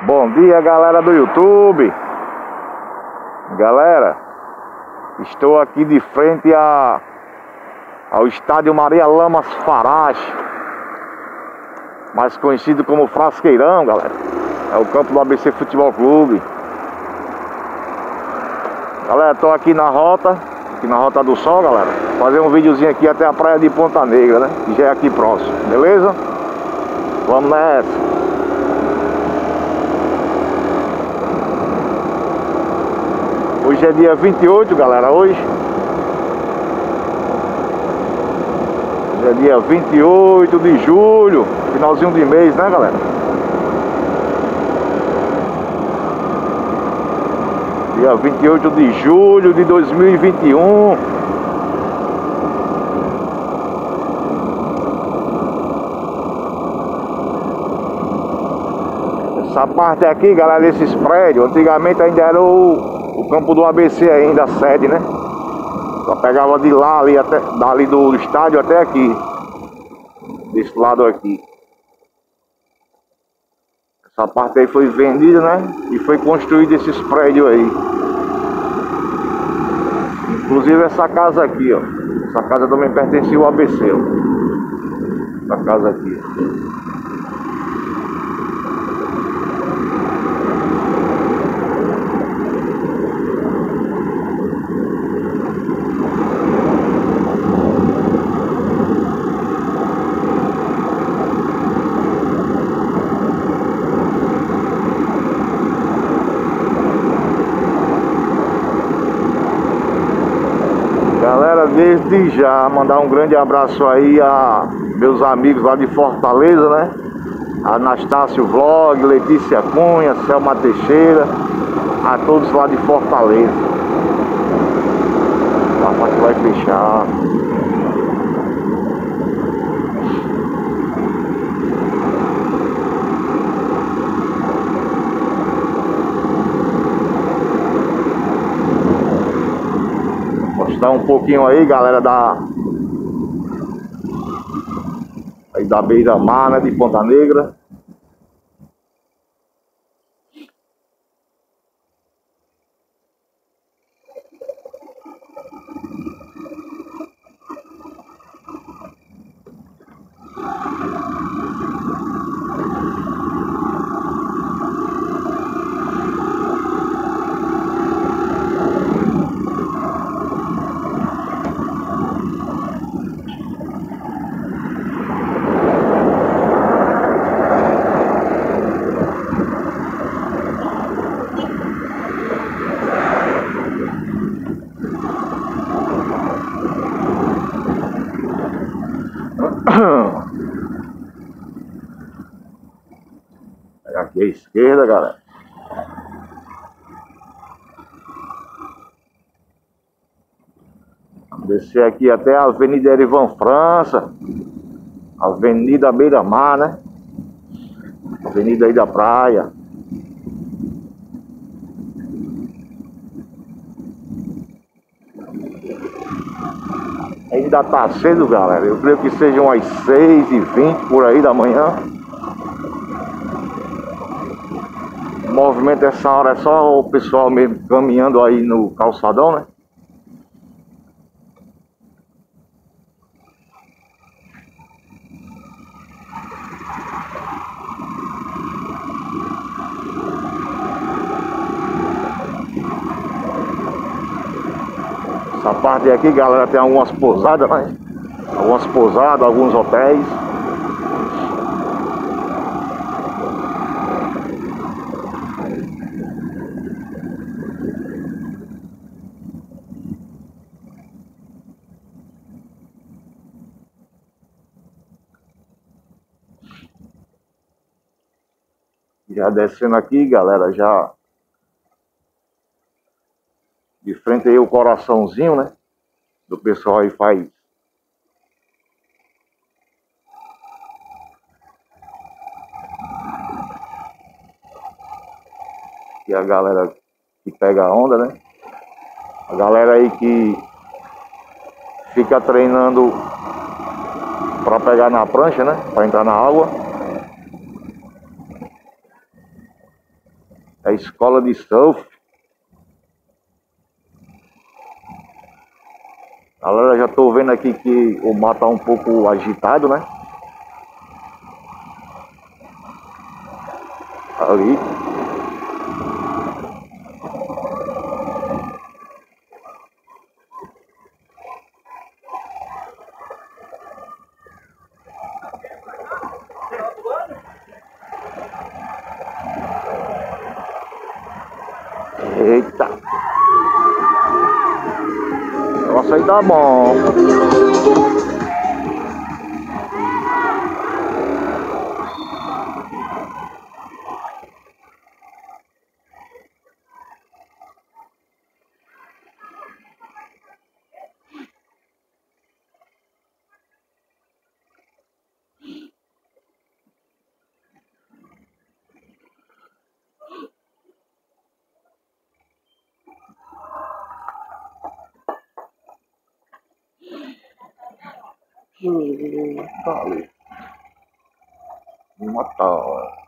Bom dia, galera do YouTube. Galera, estou aqui de frente ao estádio Maria Lamas Farache, mais conhecido como Frasqueirão, galera. É o campo do ABC Futebol Clube. Galera, estou aqui na Rota do Sol, galera. Fazer um videozinho aqui até a praia de Ponta Negra, né? Que já é aqui próximo, beleza? Vamos nessa. Hoje é dia 28, galera, hoje é dia 28 de julho, finalzinho de mês, né, galera? Dia 28 de julho de 2021. Essa parte aqui, galera, desses prédios, antigamente ainda era o campo do ABC ainda, a sede, né? Só pegava de lá, ali até, dali do estádio até aqui. Desse lado aqui. Essa parte aí foi vendida, né? E foi construído esses prédios aí. Inclusive essa casa aqui, ó. Essa casa também pertencia ao ABC, ó. Essa casa aqui. Galera, desde já mandar um grande abraço aí a meus amigos lá de Fortaleza, né? Anastácio Vlog, Letícia Cunha, Selma Teixeira, a todos lá de Fortaleza. A parte vai fechar. Mostrar um pouquinho aí, galera, da beira-mar, né, de Ponta Negra. Aqui à esquerda, galera. Vamos descer aqui até a Avenida Erivan França, Avenida Beira-Mar, né? Avenida aí da praia. Ainda tá cedo, galera. Eu creio que sejam as 6h20 por aí da manhã. O movimento essa hora é só o pessoal mesmo caminhando aí no calçadão, né? Essa parte aqui, galera, tem algumas pousadas, né? Algumas pousadas, alguns hotéis. Já descendo aqui, galera, já de frente aí o coraçãozinho, né? Do pessoal aí faz e a galera que pega a onda, né? A galera aí que fica treinando para pegar na prancha, né? Para entrar na água. escola de surf. Galera, já tô vendo aqui que o mar tá um pouco agitado, né? Ali. Eita. Nossa, aí tá bom. Tá ali. Uma tal.